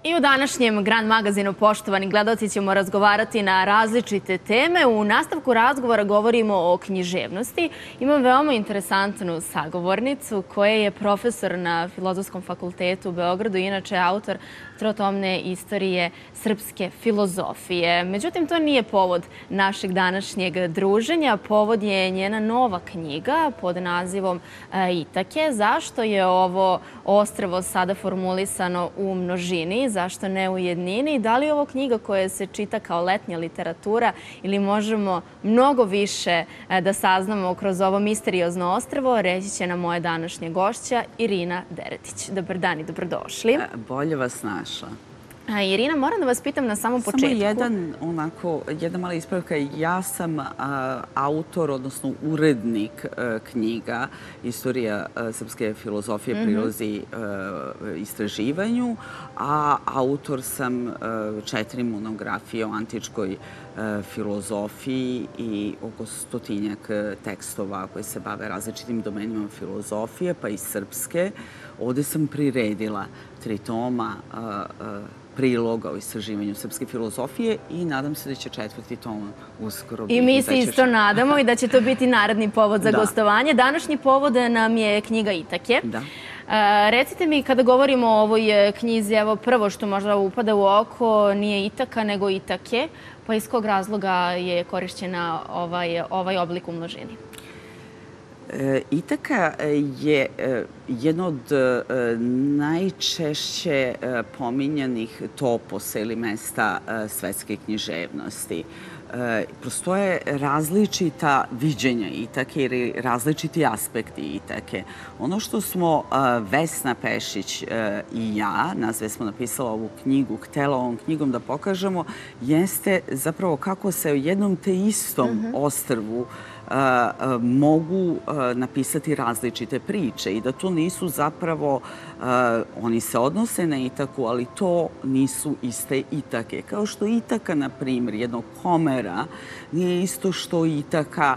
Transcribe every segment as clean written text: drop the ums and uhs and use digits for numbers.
I u današnjem Grand magazinu, poštovani gledaoci, ćemo razgovarati na različite teme. U nastavku razgovora govorimo o književnosti. Imam veoma interesantnu sagovornicu koja je profesor na Filozofskom fakultetu u Beogradu i inače autor trotomne istorije srpske filozofije. Međutim, to nije povod našeg današnjeg druženja. Povod je njena nova knjiga pod nazivom Itake. Zašto je ovo ostrvo sada formulisano u množini? Zašto ne u jednini? Da li je ovo knjiga koja se čita kao letnja literatura ili možemo mnogo više da saznamo kroz ovo misteriozno ostrvo? Reći će nam moja današnja gošća Irina Deretić. Dobar dan i dobrodošli. Bolje vas našla. Irina, moram da vas pitam na samom početku. Samo jedna mala ispravka. Ja sam autor, odnosno urednik knjiga Istorija srpske filozofije, prilozi istraživanju, a autor sam 4 monografije o antičkoj filozofiji i oko 100-tinjak tekstova koji se bave različitim domenima filozofije, pa i srpske. Ovde sam priredila 3 toma priloga o istraživanju srpske filozofije i nadam se da će 4. tom uskoro biti. I mi se isto nadamo i da će to biti naredni povod za gostovanje. Današnji povod nam je knjiga Itake. Recite mi, kada govorimo o ovoj knjizi, evo prvo što možda upada u oko nije Itaka nego Itake, pa iz kog razloga je korišćena ovaj oblik u množini? Itaka je jedno od najčešće pominjanih toposa ili mesta svetske književnosti. Postoje različita viđenja Itake ili različiti aspekti Itake. Ono što smo Vesna Pešić i ja, nas dve smo napisala ovu knjigu, htela ovom knjigom da pokažemo, jeste zapravo kako se o jednom te istom ostrvu mogu napisati različite priče i da to nisu zapravo, oni se odnose na Itaku, ali to nisu iste Itake. Kao što Itaka, na primjer, jednog Homera nije isto što Itaka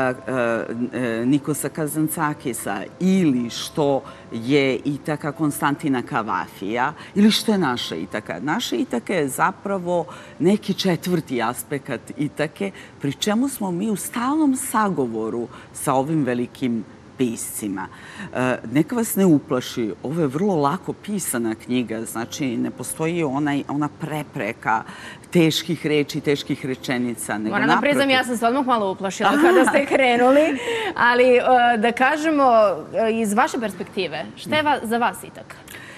Nikosa Kazancakisa ili što je Itaka Konstantina Kavafija ili što je naša Itaka. Naša Itaka je zapravo neki 4. aspekt Itake, pri čemu smo mi u stalnom sagovoru sa ovim velikim piscima. Neka vas ne uplaši, ovo je vrlo lako pisana knjiga, znači ne postoji ona prepreka teških reči, teških rečenica. Moram da priznam, ja sam se odmah malo uplašila kada ste krenuli, ali da kažemo iz vaše perspektive, šta je za vas Itaka?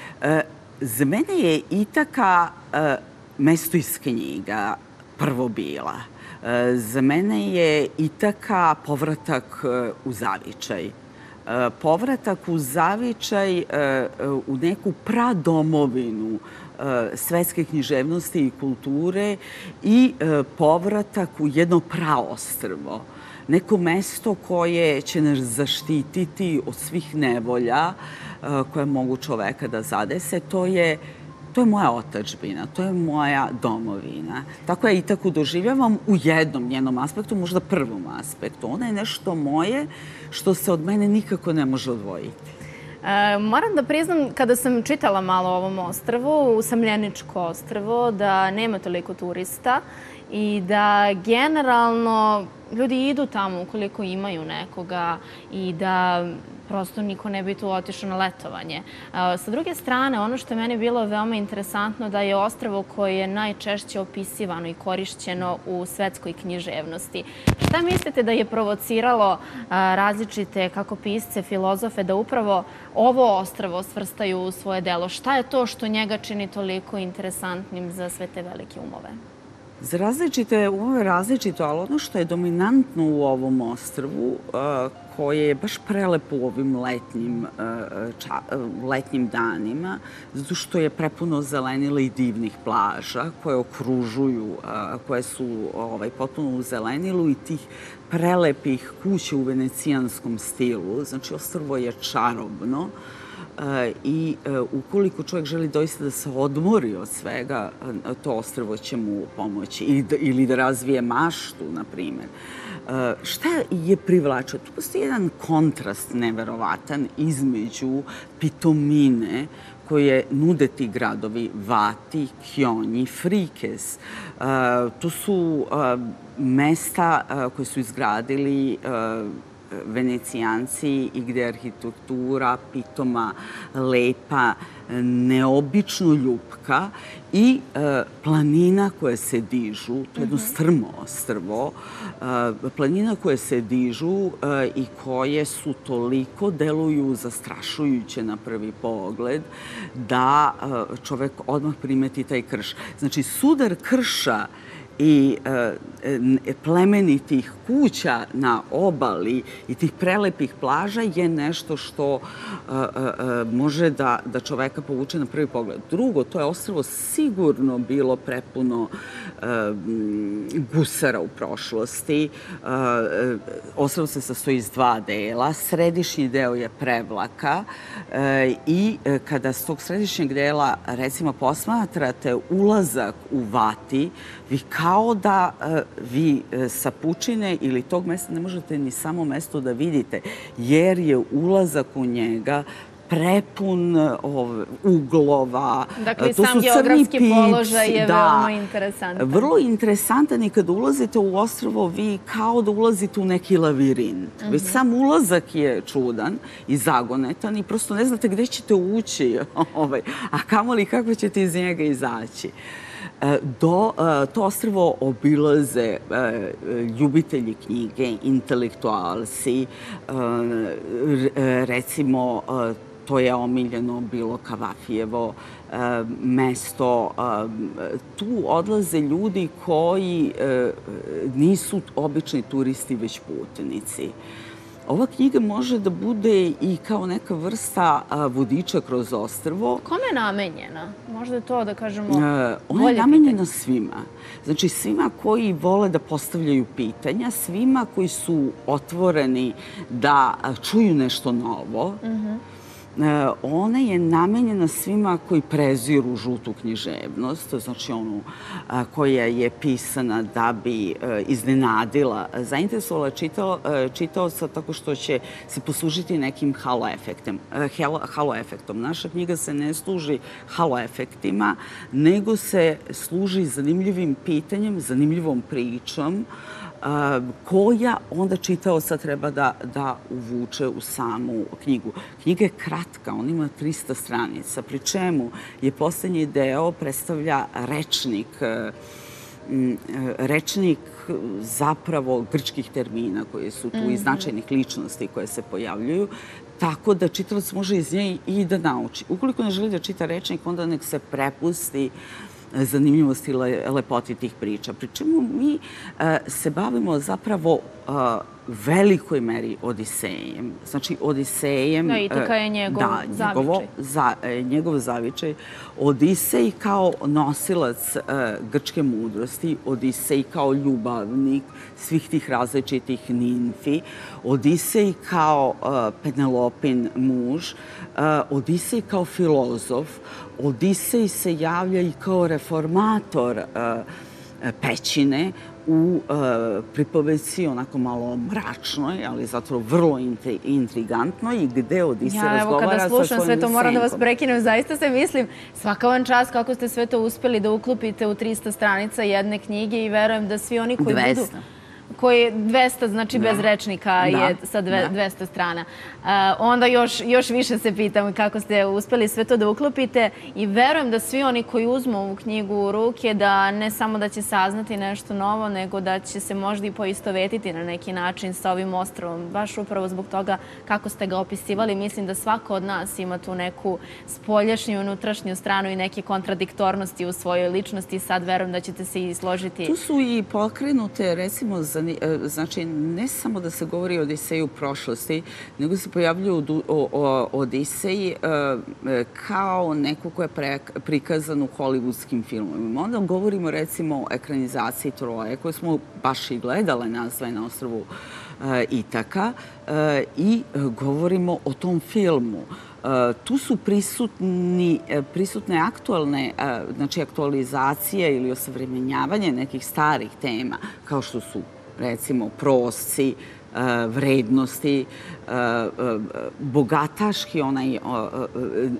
Za mene je Itaka mesto iz knjiga prvo bila. Za mene je Itaka povratak u zavičaj. Povratak u zavičaj, u neku pradomovinu svetske književnosti i kulture i povratak u jedno praostrvo. Neko mesto koje će nas zaštititi od svih nevolja koje mogu čoveka da zadese. To je moja otadžbina, to je moja domovina. Tako ja Itaku doživljavam u jednom njenom aspektu, možda prvom aspektu. Ona je nešto moje što se od mene nikako ne može odvojiti. Moram da priznam, kada sam čitala malo o ovom ostrvu, usamljeničko ostrvo, da nema toliko turista i da generalno ljudi idu tamo ukoliko imaju nekoga i da prosto niko ne bi tu otišao na letovanje. Sa druge strane, ono što je meni bilo veoma interesantno da je ostrvo koje je najčešće opisivano i korišćeno u svetskoj književnosti. Šta mislite da je provociralo različite, kako pisce, filozofe, da upravo ovo ostrvo svrstaju u svoje delo? Šta je to što njega čini toliko interesantnim za sve te velike umove? Za različite umove različito, ali ono što je dominantno u ovom ostrvu, koje je baš prelepo u ovim letnjim danima, zato što je prepuno zelenila i divnih plaža koje okružuju, koje su potpuno u zelenilu i tih prelepih kuća u venecijanskom stilu. Znači, ostrvo je čarobno. I ukoliko čovjek želi doista da se odmori od svega, to ostrvo će mu pomoći ili da razvije maštu, na primjer. Šta je privlačio? Tu postoji jedan kontrast neverovatan između pitomine koje nude ti gradovi, Vati, Kjonji, Frikes. To su mesta koje su izgradili Venecijanci i gde je arhitektura pitoma, lepa, neobično ljupka i planina koje se dižu, to je jedno strmo ostrvo, planina koje se dižu i koje su toliko deluju zastrašujuće na prvi pogled da čovek odmah primeti taj krš. Znači, sudar krša i plemenitih kuća na obali i tih prelepih plaža je nešto što može da čoveka povuče na prvi pogled. Drugo, to je ostrvo sigurno bilo prepuno gusara u prošlosti. Ostrvo se sastoji iz 2 dela. Središnji deo je prevlaka i kada s tog središnjeg dela, recimo, posmatrate ulazak u Vati, vi kao da vi sa pučine ili tog mesta ne možete ni samo mesto da vidite, jer je ulazak u njega prepun uglova. Dakle, sam geografski položaj je veoma interesantan. Vrlo interesantan i kada ulazite u ostrvo, vi kao da ulazite u neki lavirint. Već sam ulazak je čudan i zagonetan i prosto ne znate gde ćete ući, a kamoli kako ćete iz njega izaći. To ostrvo obilaze ljubitelji knjige, intelektualci, recimo to je omiljeno bilo Kavafijevo mesto. Tu odlaze ljudi koji nisu obični turisti, već putnici. Ova knjiga može da bude i kao neka vrsta vodiča kroz ostrvo. Kome je namenjena? Možda je to da kažemo Ona je namenjena svima. Znači, svima koji vole da postavljaju pitanja, svima koji su otvoreni da čuju nešto novo. Ona je namenjena svima koji preziru žutu književnost, znači onu koja je pisana da bi iznenadila, zainteresovala čitaoca tako što će se poslužiti nekim halo efektom. Naša knjiga se ne služi halo efektima, nego se služi zanimljivim pitanjem, zanimljivom pričom, koja onda čitaoca treba da uvuče u samu knjigu. Knjiga je kratka, on ima 300 stranica, pri čemu je poslednji deo predstavlja rečnik zapravo grčkih termina koji su tu i značajnih ličnosti koje se pojavljuju, tako da čitalac može iz nje i da nauči. Ukoliko ne želi da čita rečnik, onda nek se prepusti zanimljivosti i lepoti tih priča. Pri čemu mi se bavimo zapravo u velikoj meri Odisejem. Znači, Odisejem... Da, Itaka je njegov zavičaj. Njegov zavičaj. Odisej kao nosilac grčke mudrosti, Odisej kao ljubavnik svih tih različitih nimfi, Odisej kao Penelopin muž, Odisej kao filozof, Odisej se javlja i kao reformator pećine u pripovedci onako malo mračnoj, ali zato vrlo intrigantnoj, gde Odisej razgovara sa svojim senkom. Kada slušam sve to, moram da vas prekinem, zaista se mislim, svaka vam čast kako ste sve to uspeli da uklopite u 300 stranica jedne knjige i verujem da svi oni koji budu... 200, znači bez rečnika je sa 200 strana. Onda još više se pitam kako ste uspeli sve to da uklopite i verujem da svi oni koji uzmu ovu knjigu u ruke, da ne samo da će saznati nešto novo, nego da će se možda i poistovetiti na neki način sa ovim ostrvom. Baš upravo zbog toga kako ste ga opisivali, mislim da svako od nas ima tu neku spoljašnju i unutrašnju stranu i neke kontradiktornosti u svojoj ličnosti. Sad verujem da ćete se i složiti. Tu su i pokrenute, recimo, znači, ne samo da se govori o Odiseju prošlosti, nego se pojavljaju Odisej kao neko ko je prikazan u hollywoodskim filmovima. Onda govorimo, recimo, o ekranizaciji Troje, koje smo baš i gledale nazve na ostrvu Itaka i govorimo o tom filmu. Tu su prisutne aktualne, znači aktualizacije ili osavremenjavanje nekih starih tema, kao što su, recimo, prosci, vrednosti, bogataški onaj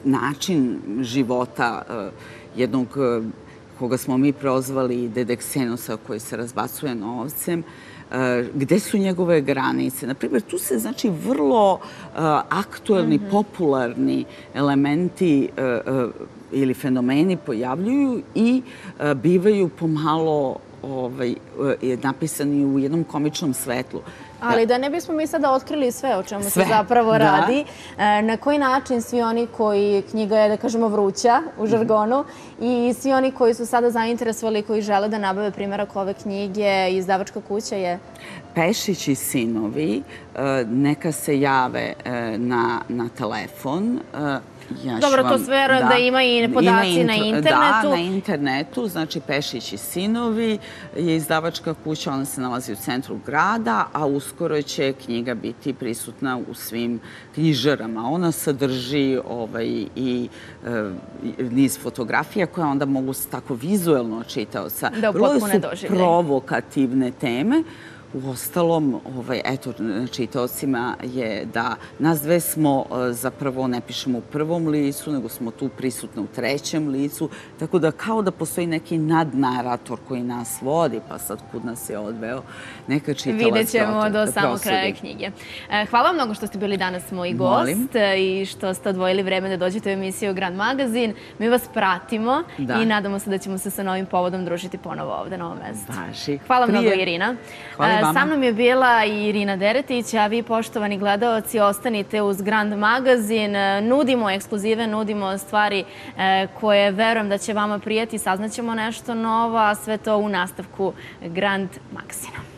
način života jednog koga smo mi prozvali Dede Ksenosa koji se razbacuje novcem, gde su njegove granice. Naprimjer, tu se znači vrlo aktuelni, popularni elementi ili fenomeni pojavljuju i bivaju pomalo napisani u jednom komičnom svetlu. Ali da ne bismo mi sada otkrili sve o čemu se zapravo radi, na koji način svi oni koji, knjiga je da kažemo vruća u žargonu, i svi oni koji su sada zainteresovali i koji žele da nabave primjerak ove knjige, izdavačka kuća je? Pešić i sinovi, neka se jave na telefon. Dobro, to sve verujem da ima i podaci na internetu. Da, na internetu. Znači, Pešić i sinovi je izdavačka kuća, ona se nalazi u centru grada, a uskoro će knjiga biti prisutna u svim knjižarama. Ona sadrži i niz fotografija koje onda mogu tako vizuelno čitaoca. Da upotpune doživljaj. Vrlo su provokativne teme. Uostalom, eto, čitaocima je da nas dve smo zapravo ne pišemo u prvom licu, nego smo tu prisutne u trećem licu, tako da kao da postoji neki nadnarator koji nas vodi, pa sad kud nas je odveo, neka čitalac vidjet ćemo do samog kraja knjige. Hvala vam mnogo što ste bili danas moj gost i što ste odvojili vreme da dođete u emisiju Grand Magazin. Mi vas pratimo i nadamo se da ćemo se sa novim povodom družiti ponovo ovde na ovom mestu. Hvala mnogo, Irina. Sa mnom je bila i Irina Deretić, a vi, poštovani gledaoci, ostanite uz Grand Magazin. Nudimo ekskluzive, nudimo stvari koje verujem da će vama prijati. Saznaćemo nešto novo, a sve to u nastavku Grand Magazina.